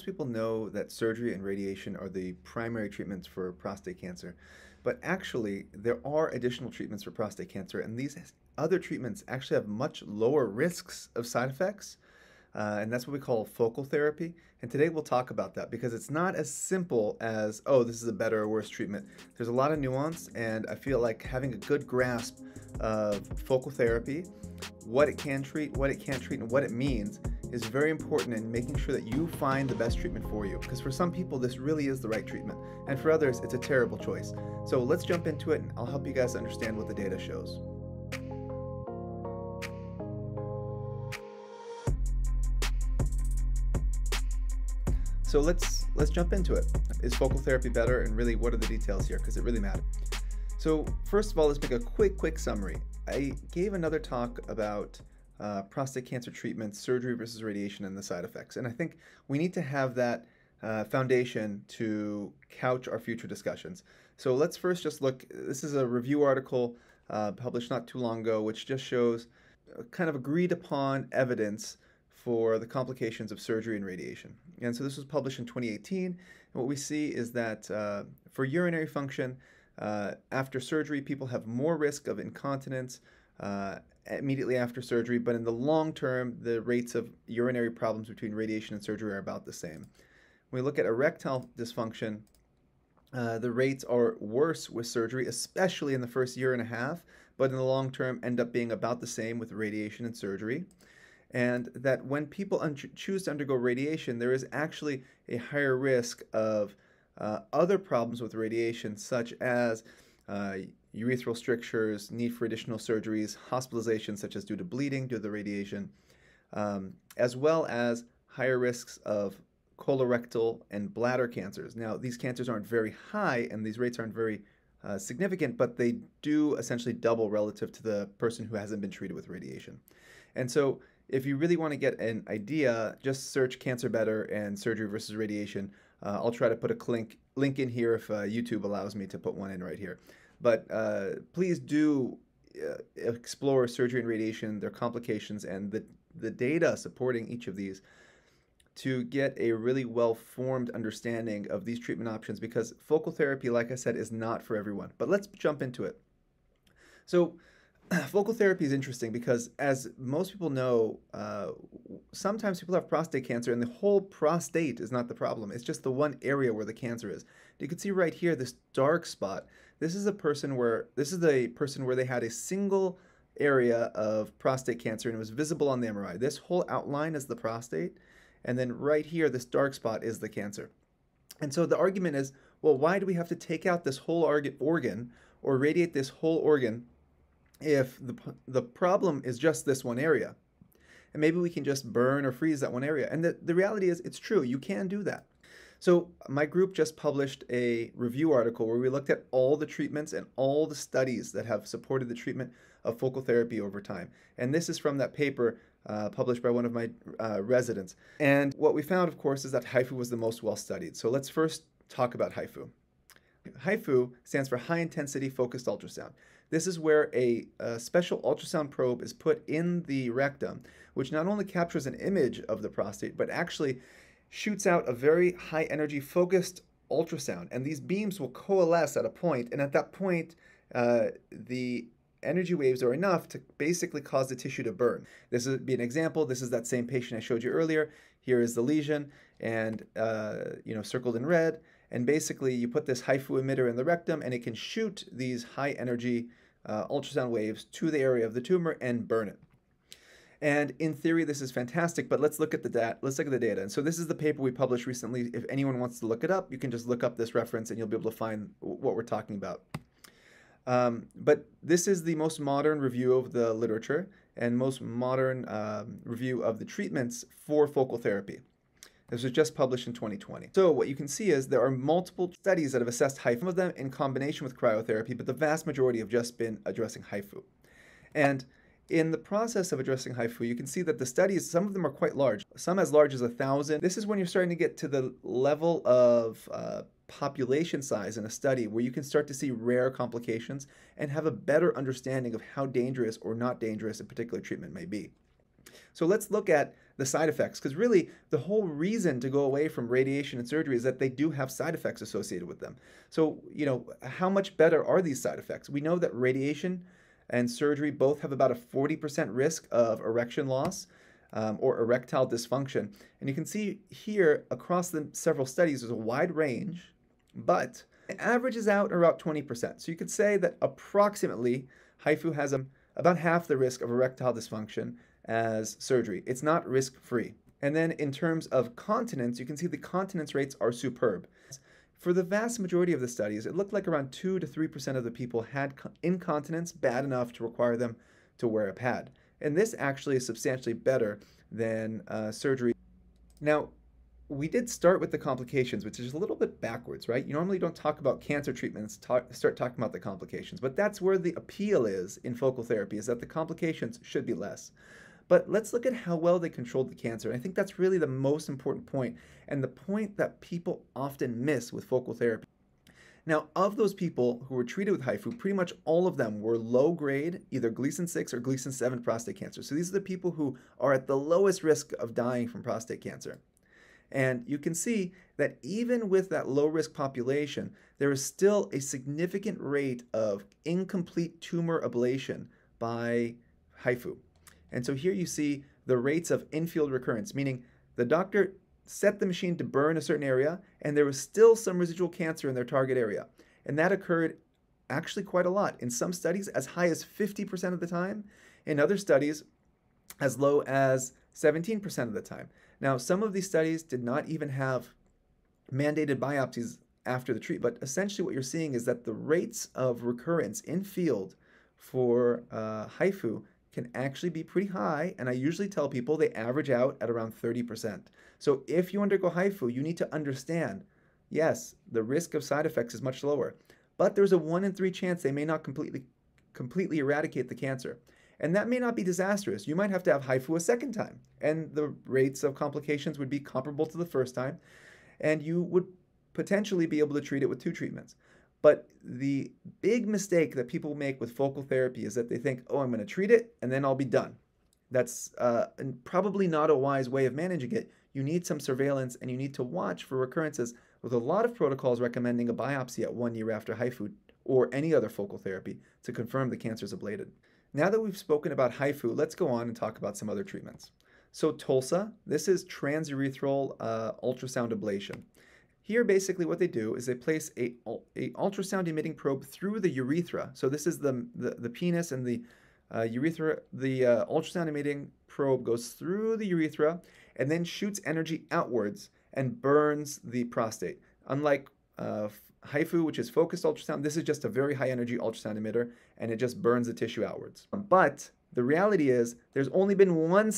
most people know that surgery and radiation are the primary treatments for prostate cancer, but actually there are additional treatments for prostate cancer, and these other treatments actually have much lower risks of side effects, and that's what we call focal therapy. And today we'll talk about that because it's not as simple as, oh, this is a better or worse treatment. There's a lot of nuance, and I feel like having a good grasp of focal therapy, what it can treat, what it can't treat, and what it means is very important in making sure that you find the best treatment for you. Because for some people, this really is the right treatment, and for others, it's a terrible choice. So let's jump into it, and I'll help you guys understand what the data shows. So let's jump into it. Is focal therapy better, and really what are the details here? Because it really matters. So first of all, let's make a quick summary. I gave another talk about prostate cancer treatment, surgery versus radiation, and the side effects. And I think we need to have that foundation to couch our future discussions. So let's first just look. This is a review article published not too long ago, which just shows kind of agreed upon evidence for the complications of surgery and radiation. And so this was published in 2018. And what we see is that for urinary function, after surgery, people have more risk of incontinence immediately after surgery, but in the long term, the rates of urinary problems between radiation and surgery are about the same. When we look at erectile dysfunction, the rates are worse with surgery, especially in the first year and a half, but in the long term end up being about the same with radiation and surgery. And that when people choose to undergo radiation, there is actually a higher risk of other problems with radiation, such as urethral strictures, need for additional surgeries, hospitalizations such as due to bleeding due to the radiation, as well as higher risks of colorectal and bladder cancers. Now, these cancers aren't very high and these rates aren't very significant, but they do essentially double relative to the person who hasn't been treated with radiation. And so if you really want to get an idea, just search cancer better and surgery versus radiation. I'll try to put a link in here if YouTube allows me to put one in right here. But please do explore surgery and radiation, their complications, and the data supporting each of these to get a really well-formed understanding of these treatment options, because focal therapy, like I said, is not for everyone. But let's jump into it. So focal therapy is interesting because, as most people know, sometimes people have prostate cancer and the whole prostate is not the problem. It's just the one area where the cancer is. You can see right here this dark spot. This is the person where they had a single area of prostate cancer and it was visible on the MRI. This whole outline is the prostate, and then right here, this dark spot is the cancer. And so the argument is, well, why do we have to take out this whole organ or radiate this whole organ if the problem is just this one area? And maybe we can just burn or freeze that one area. And the reality is, it's true, you can do that. So my group just published a review article where we looked at all the treatments and all the studies that have supported the treatment of focal therapy over time. And this is from that paper published by one of my residents. And what we found, of course, is that HIFU was the most well-studied. So let's first talk about HIFU. HIFU stands for High Intensity Focused Ultrasound. This is where a special ultrasound probe is put in the rectum, which not only captures an image of the prostate, but actually shoots out a very high energy focused ultrasound. And these beams will coalesce at a point, and at that point, the energy waves are enough to basically cause the tissue to burn. This would be an example. This is that same patient I showed you earlier. Here is the lesion, and circled in red. And basically, you put this HIFU emitter in the rectum, and it can shoot these high energy ultrasound waves to the area of the tumor and burn it. And in theory, this is fantastic, but let's look at the data. And so this is the paper we published recently. If anyone wants to look it up, you can just look up this reference and you'll be able to find what we're talking about. But this is the most modern review of the literature and most modern review of the treatments for focal therapy. This was just published in 2020. So what you can see is there are multiple studies that have assessed HIFU, some of them in combination with cryotherapy, but the vast majority have just been addressing HIFU. And in the process of addressing HIFU, you can see that the studies, some of them are quite large, some as large as 1,000. This is when you're starting to get to the level of population size in a study where you can start to see rare complications and have a better understanding of how dangerous or not dangerous a particular treatment may be. So let's look at the side effects, because really the whole reason to go away from radiation and surgery is that they do have side effects associated with them. So, how much better are these side effects? We know that radiation and surgery both have about a 40% risk of erection loss or erectile dysfunction. And you can see here across the several studies, there's a wide range, but it averages out around 20%. So you could say that approximately HIFU has about half the risk of erectile dysfunction as surgery. It's not risk-free. And then in terms of continence, you can see the continence rates are superb. For the vast majority of the studies, it looked like around 2 to 3% of the people had incontinence bad enough to require them to wear a pad. And this actually is substantially better than surgery. Now, we did start with the complications, which is a little bit backwards, right? You normally don't talk about cancer treatments, start talking about the complications, but that's where the appeal is in focal therapy, is that the complications should be less. But let's look at how well they controlled the cancer. And I think that's really the most important point, and the point that people often miss with focal therapy. Now, of those people who were treated with HIFU, pretty much all of them were low-grade, either Gleason 6 or Gleason 7 prostate cancer. So these are the people who are at the lowest risk of dying from prostate cancer. And you can see that even with that low-risk population, there is still a significant rate of incomplete tumor ablation by HIFU. And so here you see the rates of in-field recurrence, meaning the doctor set the machine to burn a certain area, and there was still some residual cancer in their target area. And that occurred actually quite a lot. In some studies, as high as 50% of the time. In other studies, as low as 17% of the time. Now, some of these studies did not even have mandated biopsies after the treatment, but essentially what you're seeing is that the rates of recurrence in field for HIFU can actually be pretty high, and I usually tell people they average out at around 30%. So if you undergo HIFU, you need to understand, yes, the risk of side effects is much lower, but there's a 1 in 3 chance they may not completely eradicate the cancer. And that may not be disastrous. You might have to have HIFU a second time, and the rates of complications would be comparable to the first time, and you would potentially be able to treat it with 2 treatments. But the big mistake that people make with focal therapy is that they think, oh, I'm going to treat it, and then I'll be done. That's probably not a wise way of managing it. You need some surveillance, and you need to watch for recurrences, with a lot of protocols recommending a biopsy at 1 year after HIFU or any other focal therapy to confirm the cancer is ablated. Now that we've spoken about HIFU, let's go on and talk about some other treatments. So TULSA, this is transurethral ultrasound ablation. Here, basically what they do is they place a ultrasound emitting probe through the urethra. So this is the penis and the urethra. The ultrasound emitting probe goes through the urethra and then shoots energy outwards and burns the prostate. Unlike HIFU, which is focused ultrasound, this is just a very high energy ultrasound emitter, and it just burns the tissue outwards. But the reality is there's only been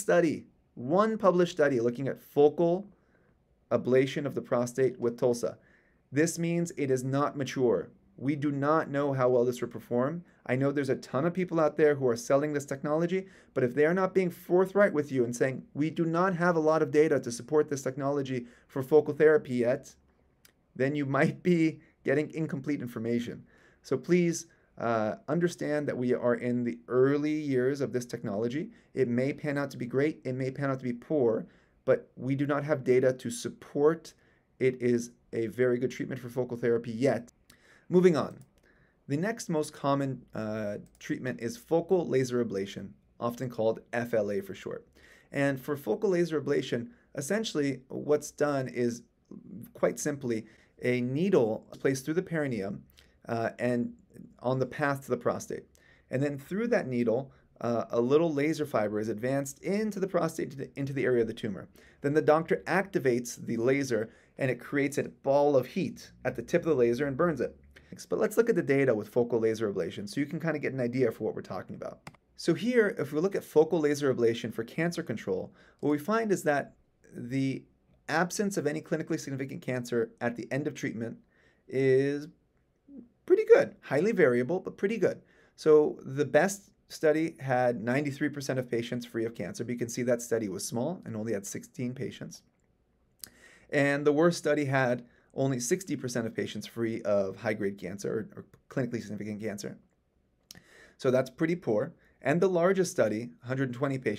one published study looking at focal ablation of the prostate with TULSA. This means it is not mature. We do not know how well this will perform. I know there's a ton of people out there who are selling this technology, but if they are not being forthright with you and saying, we do not have a lot of data to support this technology for focal therapy yet, then you might be getting incomplete information. So please understand that we are in the early years of this technology. It may pan out to be great, it may pan out to be poor, but we do not have data to support it is a very good treatment for focal therapy yet. Moving on. The next most common treatment is focal laser ablation, often called FLA for short. And for focal laser ablation, essentially what's done is quite simply a needle placed through the perineum and on the path to the prostate. And then through that needle, a little laser fiber is advanced into the prostate, into the area of the tumor. Then the doctor activates the laser and it creates a ball of heat at the tip of the laser and burns it. But let's look at the data with focal laser ablation so you can kind of get an idea for what we're talking about. So here, if we look at focal laser ablation for cancer control, what we find is that the absence of any clinically significant cancer at the end of treatment is pretty good. Highly variable, but pretty good. So the best study had 93% of patients free of cancer, but you can see that study was small and only had 16 patients. And the worst study had only 60% of patients free of high-grade cancer or clinically significant cancer. So that's pretty poor. And the largest study, 120 patients,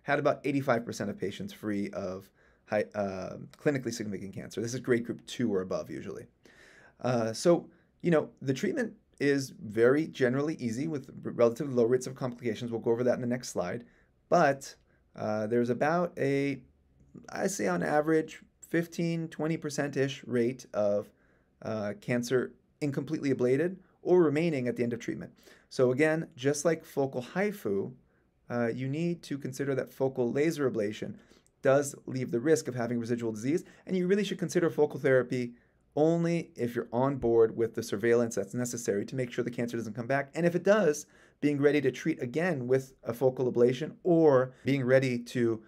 had about 85% of patients free of clinically significant cancer. This is grade group 2 or above usually. So, the treatment is very generally easy with relatively low rates of complications. We'll go over that in the next slide. But there's about I say on average, 15-20%-ish rate of cancer incompletely ablated or remaining at the end of treatment. So again, just like focal HIFU, you need to consider that focal laser ablation does leave the risk of having residual disease, and you really should consider focal therapy only if you're on board with the surveillance that's necessary to make sure the cancer doesn't come back. And if it does, being ready to treat again with a focal ablation, or being ready to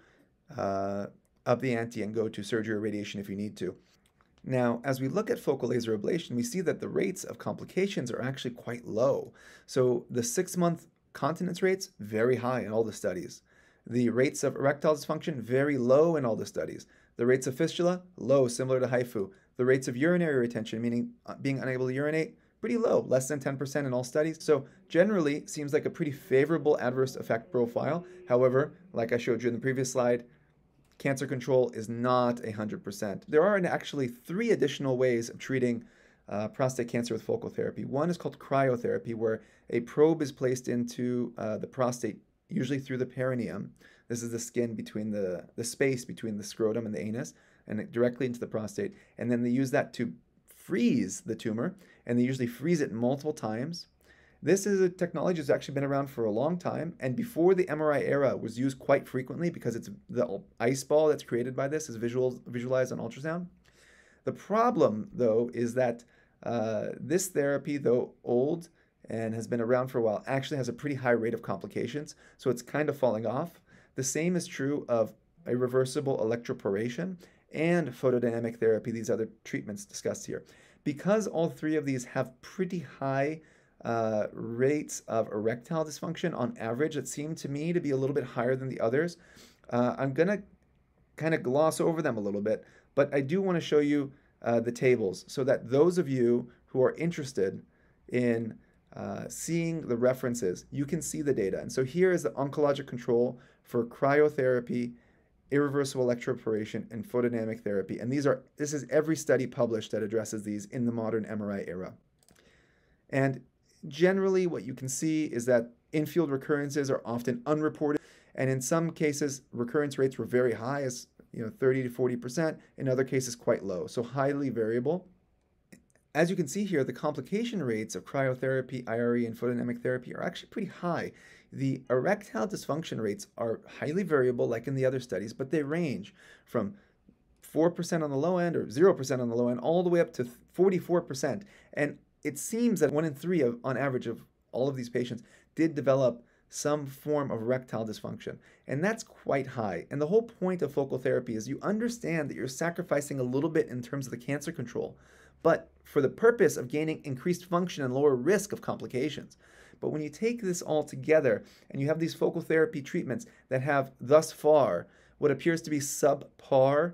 up the ante and go to surgery or radiation if you need to. Now, as we look at focal laser ablation, we see that the rates of complications are actually quite low. So the 6-month continence rates, very high in all the studies. The rates of erectile dysfunction, very low in all the studies. The rates of fistula, low, similar to HIFU. The rates of urinary retention, meaning being unable to urinate, pretty low, less than 10% in all studies. So generally, seems like a pretty favorable adverse effect profile. However, like I showed you in the previous slide, cancer control is not 100%. There are actually 3 additional ways of treating prostate cancer with focal therapy. One is called cryotherapy, where a probe is placed into the prostate, usually through the perineum. This is the skin between the space between the scrotum and the anus, and directly into the prostate. And then they use that to freeze the tumor, and they usually freeze it multiple times. This is a technology that's actually been around for a long time, and before the MRI era was used quite frequently because it's the ice ball that's created by this is visualized on ultrasound. The problem, though, is that this therapy, though old and has been around for a while, actually has a pretty high rate of complications, so it's kind of falling off. The same is true of irreversible electroporation and photodynamic therapy, these other treatments discussed here. Because all 3 of these have pretty high rates of erectile dysfunction on average, that seem to me to be a little bit higher than the others. I'm going to kind of gloss over them a little bit, but I do want to show you the tables so that those of you who are interested in seeing the references, you can see the data. And so here is the oncologic control for cryotherapy, irreversible electroporation, and photodynamic therapy. And this is every study published that addresses these in the modern MRI era. And generally, what you can see is that in-field recurrences are often unreported, and in some cases, recurrence rates were very high, as 30 to 40%. In other cases, quite low, so highly variable. As you can see here, the complication rates of cryotherapy, IRE, and photodynamic therapy are actually pretty high. The erectile dysfunction rates are highly variable, like in the other studies, but they range from 4% on the low end or 0% on the low end, all the way up to 44%. And it seems that 1 in 3 on average of all of these patients did develop some form of erectile dysfunction. And that's quite high. And the whole point of focal therapy is you understand that you're sacrificing a little bit in terms of the cancer control, but for the purpose of gaining increased function and lower risk of complications. But when you take this all together and you have these focal therapy treatments that have thus far what appears to be subpar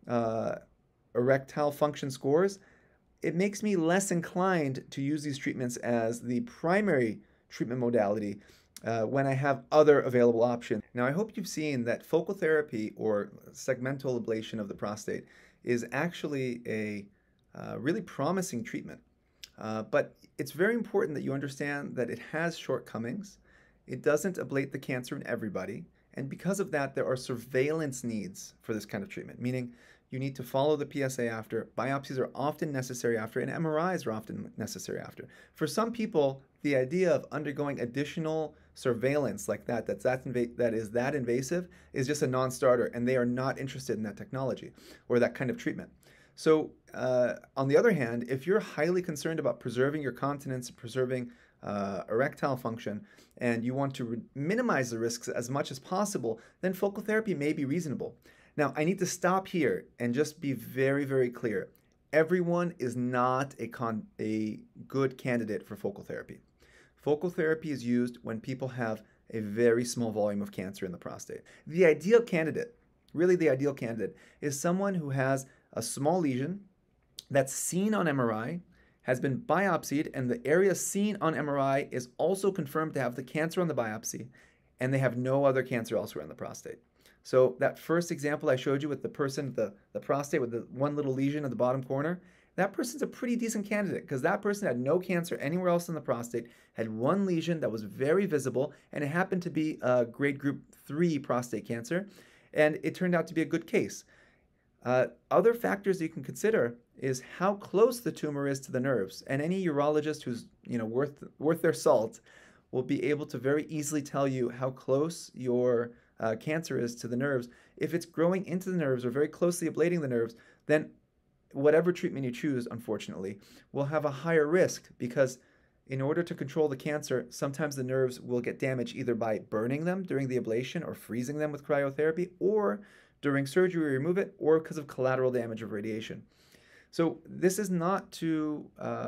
erectile function scores, it makes me less inclined to use these treatments as the primary treatment modality when I have other available options. Now, I hope you've seen that focal therapy or segmental ablation of the prostate is actually a really promising treatment. But it's very important that you understand that it has shortcomings. It doesn't ablate the cancer in everybody. And because of that, there are surveillance needs for this kind of treatment, meaning you need to follow the PSA after. Biopsies are often necessary after, and MRIs are often necessary after. For some people, the idea of undergoing additional surveillance like that is that invasive is just a non-starter, and they are not interested in that technology or that kind of treatment. So on the other hand, if you're highly concerned about preserving your continence, preserving erectile function, and you want to minimize the risks as much as possible, then focal therapy may be reasonable. Now, I need to stop here and just be very, very clear. Everyone is not a good candidate for focal therapy. Focal therapy is used when people have a very small volume of cancer in the prostate. The ideal candidate, really the ideal candidate, is someone who has a small lesion that's seen on MRI, has been biopsied, and the area seen on MRI is also confirmed to have the cancer on the biopsy, and they have no other cancer elsewhere in the prostate. So that first example I showed you with the person, the prostate with the one little lesion in the bottom corner, that person's a pretty decent candidate because that person had no cancer anywhere else in the prostate, had one lesion that was very visible, and it happened to be a grade group 3 prostate cancer, and it turned out to be a good case. Other factors you can consider is how close the tumor is to the nerves, and any urologist who's worth their salt will be able to very easily tell you how close your cancer is to the nerves. If it's growing into the nerves or very closely ablating the nerves, then whatever treatment you choose, unfortunately, will have a higher risk, because in order to control the cancer, sometimes the nerves will get damaged either by burning them during the ablation or freezing them with cryotherapy, or during surgery remove it, or because of collateral damage of radiation. So this is not to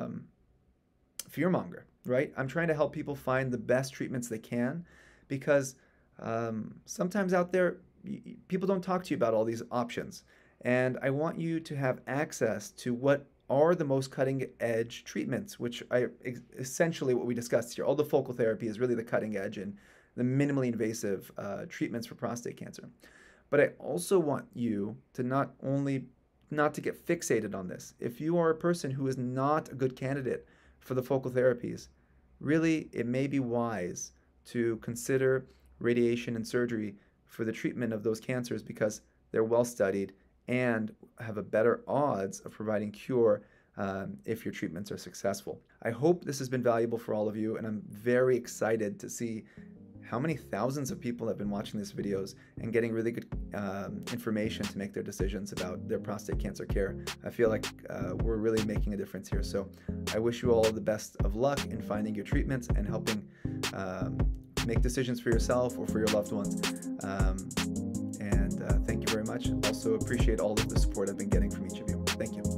fearmonger, right? I'm trying to help people find the best treatments they can, because sometimes out there, people don't talk to you about all these options. And I want you to have access to what are the most cutting edge treatments, which are essentially what we discussed here. All the focal therapy is really the cutting edge and the minimally invasive treatments for prostate cancer. But I also want you to not to get fixated on this. If you are a person who is not a good candidate for the focal therapies, really it may be wise to consider radiation and surgery for the treatment of those cancers, because they're well studied and have a better odds of providing cure if your treatments are successful. I hope this has been valuable for all of you, and I'm very excited to see how many thousands of people have been watching these videos and getting really good information to make their decisions about their prostate cancer care. I feel like we're really making a difference here. So I wish you all the best of luck in finding your treatments and helping make decisions for yourself or for your loved ones. Thank you very much. Also appreciate all of the support I've been getting from each of you. Thank you.